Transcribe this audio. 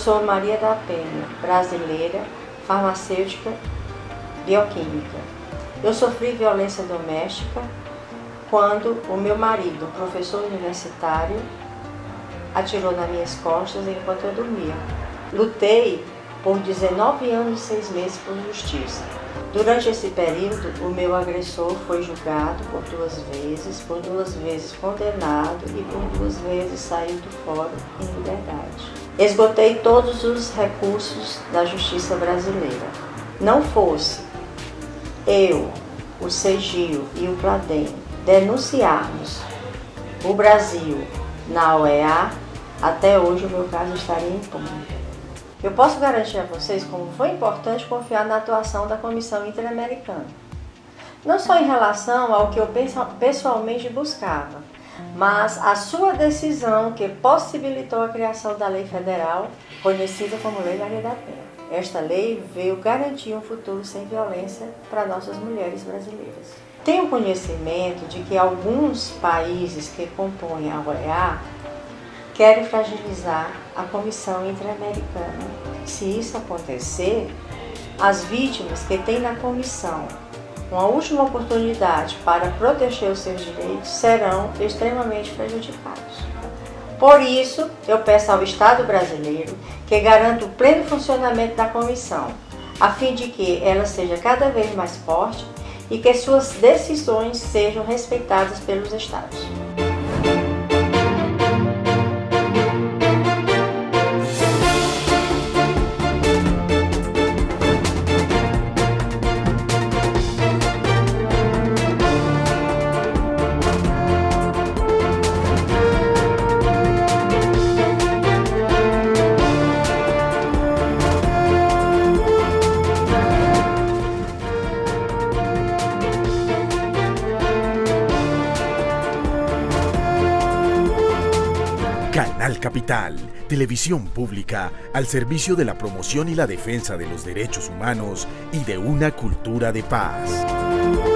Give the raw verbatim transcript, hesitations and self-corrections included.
sou Maria da Penha, brasileira, farmacêutica, bioquímica. Eu sofri violência doméstica quando o meu marido, professor universitário, atirou nas minhas costas enquanto eu dormia. Lutei por dezenove anos e seis meses por justiça. Durante esse período, o meu agressor foi julgado por duas vezes, por duas vezes condenado e por duas vezes saiu do fórum em liberdade. Esgotei todos os recursos da justiça brasileira. Não fosse eu, o CEGIL e o CLADEM denunciarmos o Brasil na O E A, até hoje o meu caso estaria impune. Eu posso garantir a vocês como foi importante confiar na atuação da Comissão Interamericana. Não só em relação ao que eu pessoalmente buscava, mas a sua decisão que possibilitou a criação da lei federal, conhecida como Lei Maria da Penha. Esta lei veio garantir um futuro sem violência para nossas mulheres brasileiras. Tenho conhecimento de que alguns países que compõem a O E A querem fragilizar a Comissão Interamericana. Se isso acontecer, as vítimas que têm na comissão uma última oportunidade para proteger os seus direitos serão extremamente prejudicados. Por isso, eu peço ao Estado brasileiro que garanta o pleno funcionamento da comissão, a fim de que ela seja cada vez mais forte e que suas decisões sejam respeitadas pelos Estados. Canal Capital, televisión pública al servicio de la promoción y la defensa de los derechos humanos y de una cultura de paz.